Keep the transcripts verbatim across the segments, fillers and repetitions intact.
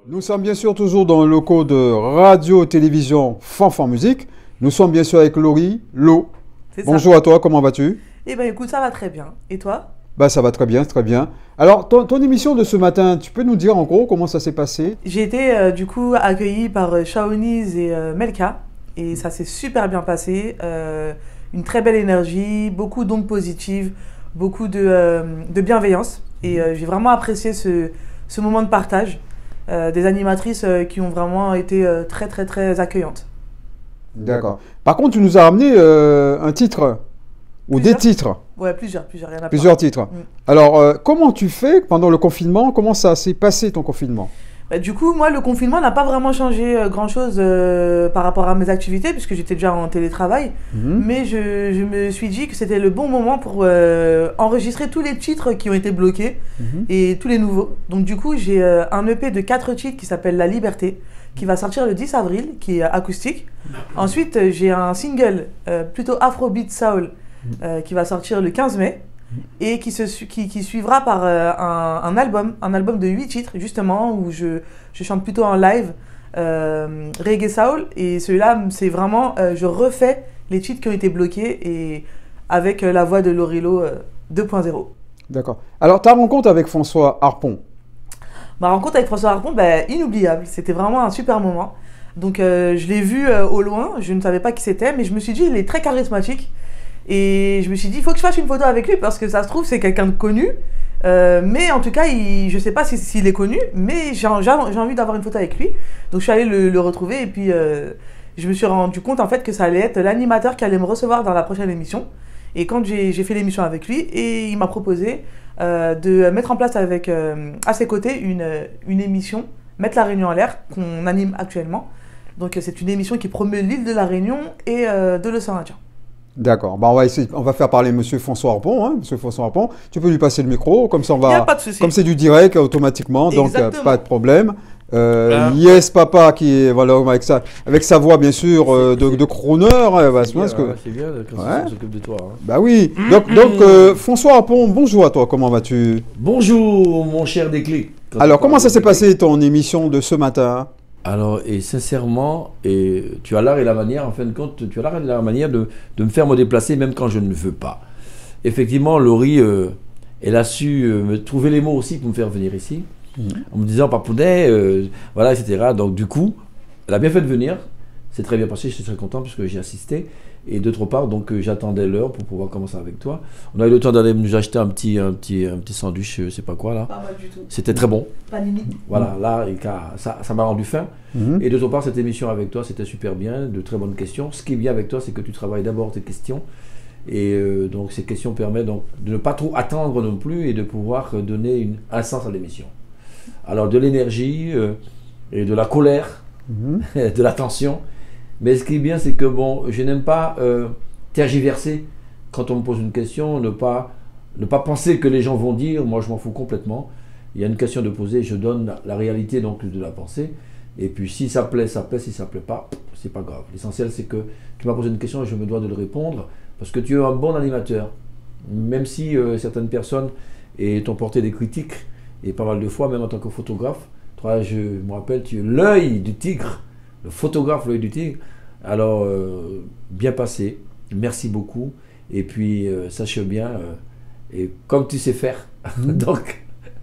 Nous sommes bien sûr toujours dans le locaux de radio-télévision Fanfan Musique. Nous sommes bien sûr avec Laurie, Lo. Bonjour à toi, comment vas-tu? Eh bien écoute, ça va très bien. Et toi? Bah ça va très bien, très bien. Alors, ton, ton émission de ce matin, tu peux nous dire en gros comment ça s'est passé? J'ai été euh, du coup accueillie par euh, Shaoniz et euh, Melka. Et ça s'est super bien passé. Euh, une très belle énergie, beaucoup d'ondes positives, beaucoup de, euh, de bienveillance. Et euh, j'ai vraiment apprécié ce, ce moment de partage. Euh, des animatrices euh, qui ont vraiment été euh, très très très accueillantes. D'accord. Par contre, tu nous as ramené euh, un titre ou Plusieurs. des titres. Ouais, plusieurs, plusieurs. Il y en a Plusieurs plein. titres. Mm. Alors, euh, comment tu fais pendant le confinement? Comment ça s'est passé ton confinement? Bah, du coup, moi, le confinement n'a pas vraiment changé euh, grand-chose euh, par rapport à mes activités, puisque j'étais déjà en télétravail. Mhm. Mais je, je me suis dit que c'était le bon moment pour euh, enregistrer tous les titres qui ont été bloqués Mhm. et tous les nouveaux. Donc, du coup, j'ai euh, un E P de quatre titres qui s'appelle La Liberté, qui va sortir le dix avril, qui est acoustique. Ensuite, euh, j'ai un single euh, plutôt Afrobeat Soul euh, qui va sortir le quinze mai. Et qui, se, su- qui, qui suivra par euh, un, un album, un album de huit titres justement, où je, je chante plutôt en live, euh, reggae soul, et celui-là c'est vraiment, euh, je refais les titres qui ont été bloqués, et avec euh, la voix de Lorilo euh, deux point zéro. D'accord. Alors, ta rencontre avec François Harpon? Ma rencontre avec François Harpon, bah, inoubliable, c'était vraiment un super moment. Donc euh, je l'ai vu euh, au loin, je ne savais pas qui c'était, mais je me suis dit, il est très charismatique. Et je me suis dit, il faut que je fasse une photo avec lui parce que ça se trouve, c'est quelqu'un de connu. Euh, mais en tout cas, il, je ne sais pas s'il si, s'il est connu, mais j'ai j'ai envie d'avoir une photo avec lui. Donc je suis allée le, le retrouver et puis euh, je me suis rendu compte en fait que ça allait être l'animateur qui allait me recevoir dans la prochaine émission. Et quand j'ai j'ai fait l'émission avec lui, et il m'a proposé euh, de mettre en place avec, euh, à ses côtés une, une émission, Mettre la Réunion en l'air, qu'on anime actuellement. Donc c'est une émission qui promeut l'île de la Réunion et euh, de l'océan Indien. D'accord. Bah, on va essayer, on va faire parler Monsieur François Harpon, hein, Monsieur François Harpon. Tu peux lui passer le micro, comme ça on Il n'y va. a pas de souci. Comme c'est du direct automatiquement, donc euh, Exactement. pas de problème. Euh, Ah. Yes Papa qui est voilà avec sa avec sa voix bien sûr euh, de, de crooner. euh, bah, C'est parce bien, que- hein, c'est bien quand Ouais. on s'occupe de toi. hein. bah oui. Donc donc euh, François Harpon, bonjour à toi. Comment vas-tu? Bonjour mon cher Déclic. Quand Alors on comment parle ça de s'est Déclic. passé ton émission de ce matin? Alors, et sincèrement, et tu as l'art et la manière, en fin de compte, tu as l'art et la manière de, de me faire me déplacer même quand je ne veux pas. Effectivement, Laurie, euh, elle a su euh, me trouver les mots aussi pour me faire venir ici, Mhm. en me disant Papounet, euh, voilà, et cetera. Donc du coup, elle a bien fait de venir. C'est très bien passé, je suis très content puisque j'ai assisté. Et d'autre part, donc euh, j'attendais l'heure pour pouvoir commencer avec toi. On a eu le temps d'aller nous acheter un petit, un petit, un petit sandwich, je sais pas quoi là. Pas mal du tout. C'était très bon. Pas limite. Voilà, là, et car- ça ça m'a rendu faim. Mhm. Et d'autre part, cette émission avec toi, c'était super bien, de très bonnes questions. Ce qui est bien avec toi, c'est que tu travailles d'abord tes questions. Et euh, donc, ces questions permettent donc de ne pas trop attendre non plus et de pouvoir euh, donner une, un sens à l'émission. Alors, de l'énergie euh, et de la colère, Mhm. de la tension. Mais ce qui est bien, c'est que bon, je n'aime pas euh, tergiverser quand on me pose une question, ne pas, ne pas penser que les gens vont dire, moi je m'en fous complètement. Il y a une question de poser, je donne la, la réalité donc de la pensée. Et puis si ça plaît, ça plaît, si ça plaît pas, c'est pas grave. L'essentiel c'est que tu m'as posé une question et je me dois de le répondre parce que tu es un bon animateur. Même si euh, certaines personnes et t'ont porté des critiques, et pas mal de fois, même en tant que photographe, toi, je me rappelle, tu es l'œil du tigre, le photographe, l'œil du tigre. Alors, euh, bien passé, merci beaucoup. Et puis, euh, sache bien, euh, et comme tu sais faire, donc,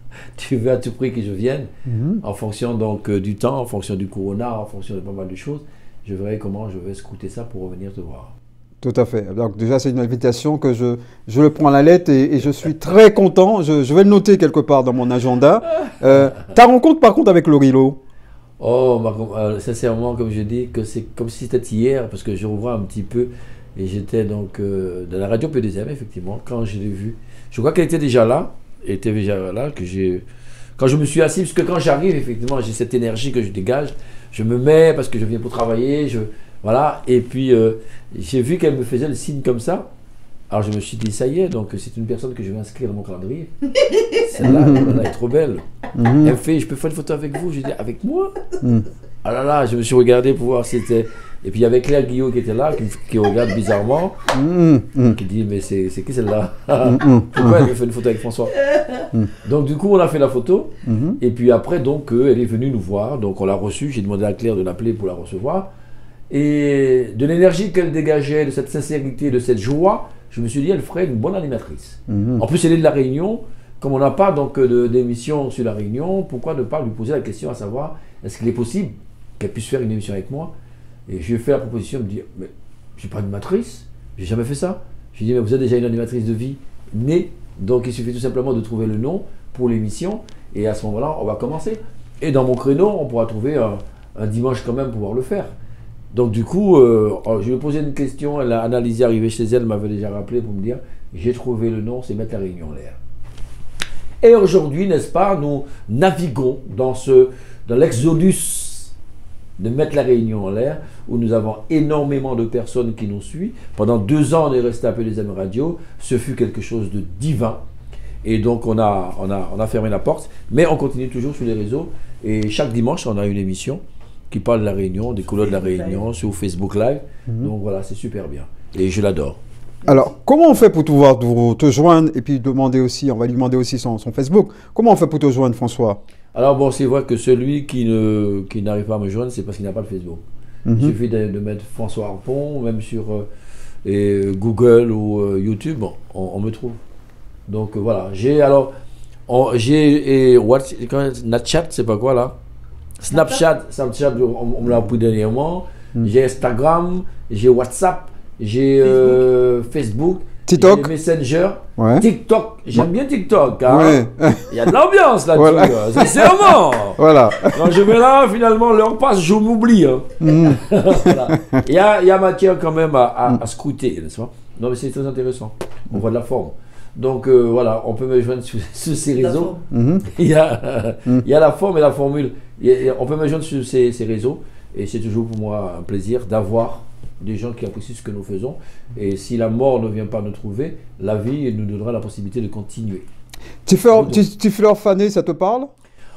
tu veux à tout prix que je vienne, Mhm. en fonction donc euh, du temps, en fonction du corona, en fonction de pas mal de choses, je verrai comment je vais scruter ça pour revenir te voir. Tout à fait. Donc déjà, c'est une invitation que je, je le prends à la lettre et, et je suis très content. Je, je vais le noter quelque part dans mon agenda. Euh, ta rencontre par contre avec Lorilo? Oh, Marco, euh, sincèrement, comme je dis, que c'est comme si c'était hier, parce que je revois un petit peu, et j'étais donc euh, dans la radio P deux M, effectivement, quand je l'ai vue. Je crois qu'elle était déjà là, elle était déjà là, que j'ai... Quand je me suis assis, parce que quand j'arrive, effectivement, j'ai cette énergie que je dégage, je me mets, parce que je viens pour travailler, je... Voilà, et puis euh, j'ai vu qu'elle me faisait le signe comme ça, alors je me suis dit, ça y est, donc c'est une personne que je vais inscrire dans mon calendrier. Celle-là, elle est trop belle. Mhm. Elle me fait, je peux faire une photo avec vous? Je dis, avec moi? Mhm. Ah là là, je me suis regardé pour voir si c'était Et puis il y avait Claire Guillot qui était là, qui, qui regarde bizarrement, Mm, mm, qui dit mais c'est c'est qui celle-là? mm, mm, Pourquoi elle me fait une photo avec François? Donc du coup on a fait la photo, mhm. et puis après donc euh, elle est venue nous voir, donc on l'a reçue, j'ai demandé à Claire de l'appeler pour la recevoir. Et de l'énergie qu'elle dégageait, de cette sincérité, de cette joie, je me suis dit elle ferait une bonne animatrice. Mhm. En plus elle est de la Réunion, comme on n'a pas donc de- d'émission sur la Réunion, pourquoi ne pas lui poser la question à savoir est-ce qu'il est possible qu'elle puisse faire une émission avec moi? Et je lui ai fait la proposition de me dire mais je suis pas animatrice, j'ai jamais fait ça. Je lui ai dit mais vous êtes déjà une animatrice de vie née, donc il suffit tout simplement de trouver le nom pour l'émission et à ce moment-là on va commencer. Et dans mon créneau on pourra trouver un, un dimanche quand même pour pouvoir le faire. Donc du coup, euh, je lui ai posé une question, elle a analysé, arrivé chez elle, m'avait déjà rappelé pour me dire j'ai trouvé le nom, c'est Mettre la Réunion en l'air. Et aujourd'hui, n'est-ce pas, nous naviguons dans, ce, dans l'exodus de Mettre la Réunion en l'air, où nous avons énormément de personnes qui nous suivent. Pendant deux ans, on est resté un peu des amis radio. Ce fut quelque chose de divin. Et donc, on a, on, a, on a fermé la porte. Mais on continue toujours sur les réseaux. Et chaque dimanche, on a une émission qui parle de la Réunion, des couleurs de la Réunion, sur Facebook Live. Mhm. Donc voilà, c'est super bien. Et je l'adore. Alors, comment on fait pour pouvoir te te joindre et puis demander aussi, on va lui demander aussi son, son Facebook. Comment on fait pour te joindre, François? Alors bon, c'est vrai que celui qui ne qui n'arrive pas à me joindre, c'est parce qu'il n'a pas le Facebook. Mhm. Il suffit de, de mettre François Harpon, même sur euh, et Google ou euh, YouTube, bon, on, on me trouve. Donc euh, voilà, j'ai alors, on- j'ai et what, comment- Snapchat, c'est pas quoi là? Snapchat, Snapchat, on, on me l'a appris dernièrement. Mhm. J'ai Instagram, j'ai WhatsApp, j'ai euh, Facebook, TikTok. j'ai Messenger, Ouais. TikTok. J'aime Ouais. bien TikTok. Hein. Ouais. Il y a de l'ambiance là-dessus, Voilà. hein, sincèrement. Voilà. Quand je vais là, finalement, l'heure passe, je m'oublie. Hein. Mhm. Voilà. Il y a, il y a matière quand même à, à, à scruter, n'est-ce pas? Non, mais c'est très intéressant. On voit de la forme. Donc euh, voilà, on peut me joindre sur, sur ces La réseaux. forme. Mhm. Il y, a, il y a la forme et la formule. Il y a- on peut me joindre sur ces, ces réseaux. Et c'est toujours pour moi un plaisir d'avoir des gens qui apprécient ce que nous faisons. Et si la mort ne vient pas nous trouver, la vie nous donnera la possibilité de continuer. Tifleur Ti- Tifleur Fané, ça te parle?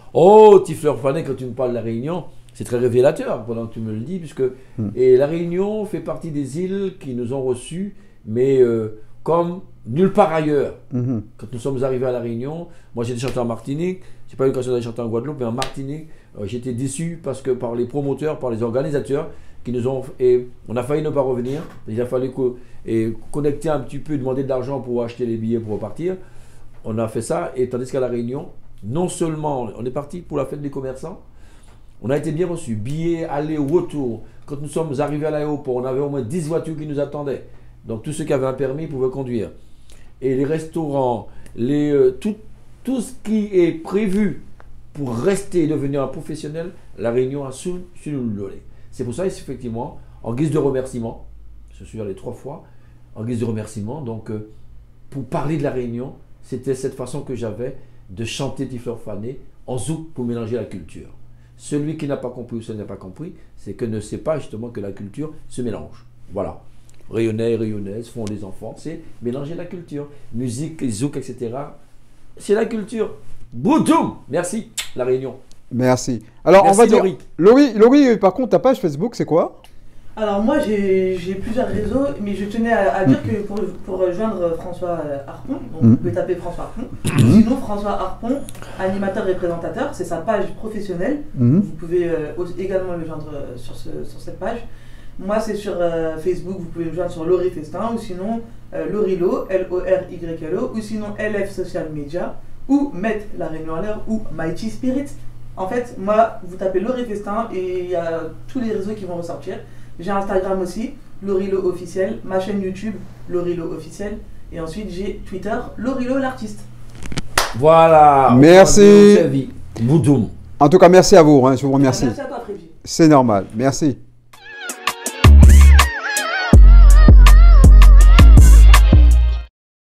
Oh, Tifleur Fané, quand tu me parles de la Réunion, c'est très révélateur pendant que tu me le dis, puisque et la Réunion fait partie des îles qui nous ont reçus, mais euh, comme nulle part ailleurs. Mhm. Quand nous sommes arrivés à la Réunion, moi j'étais chanté en Martinique, j'ai pas eu l'occasion d'aller chanter en Guadeloupe, mais en Martinique, euh, j'étais déçu parce que par les promoteurs, par les organisateurs, qui nous ont et on a failli ne pas revenir. Il a fallu co- et connecter un petit peu, demander de l'argent pour acheter les billets pour repartir. On a fait ça, et tandis qu'à la Réunion, non seulement on est parti pour la fête des commerçants, on a été bien reçus, billets aller retour. Quand nous sommes arrivés à l'aéroport, on avait au moins dix voitures qui nous attendaient. Donc tous ceux qui avaient un permis pouvaient conduire. Et les restaurants, les, euh, tout, tout ce qui est prévu pour rester et devenir un professionnel, la Réunion a su, su nous le donner. C'est pour ça, effectivement, en guise de remerciement, je suis allé trois fois, en guise de remerciement, donc euh, pour parler de la Réunion, c'était cette façon que j'avais de chanter Tifleur Fané en zouk pour mélanger la culture. Celui qui n'a pas compris ou celui qui n'a pas compris, c'est que ne sait pas justement que la culture se mélange. Voilà. Rayonnais et rayonnaises font des enfants, c'est mélanger la culture. Musique, zouk, et cetera. C'est la culture. Boudoum. Merci, la Réunion. Merci. Alors, Merci, on va dire. Laurie. Laurie, Laurie, par contre, ta page Facebook, c'est quoi? Alors moi j'ai j'ai plusieurs réseaux, mais je tenais à, à dire que pour, pour rejoindre François euh, Harpon, donc Mhm. vous pouvez taper François Harpon. Sinon François Harpon, animateur et présentateur, c'est sa page professionnelle. Mhm. Vous pouvez euh, aussi- également le joindre euh, sur, ce, sur cette page. Moi c'est sur euh, Facebook, vous pouvez me joindre sur Laurie Festin, ou sinon euh, Lorilo, L O R Y L O, ou sinon L F Social Media, ou Mettre la Réunion à l'air, ou Mighty Spirit. En fait, moi, vous tapez Laurie Festin et il y a tous les réseaux qui vont ressortir. J'ai Instagram aussi, Lorilo officiel, ma chaîne YouTube, Lorilo officiel, et ensuite j'ai Twitter, Lorilo l'artiste. Voilà. Merci. On a bien servi. Boudoum. En tout cas, merci à vous. Hein, je vous remercie. Merci à toi, Frédéric. C'est normal. Merci.